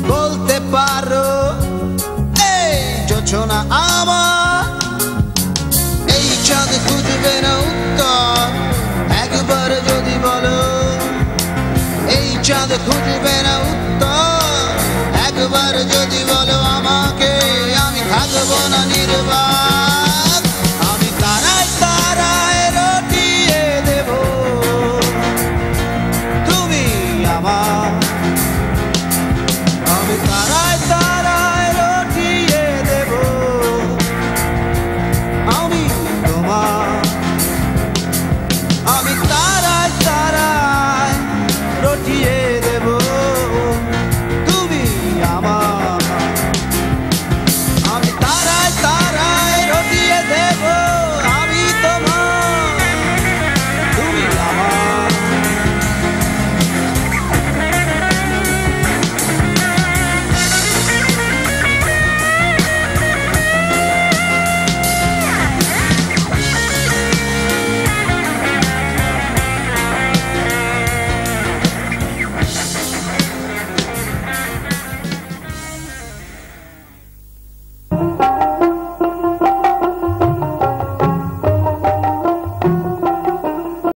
বলতে পারো এই জোছনা আমার, এই চাঁদ খুঁজবে না উত্তর একবার যদি বলো, এই চাঁদ খুঁজবে না উত্তর একবার যদি বলো।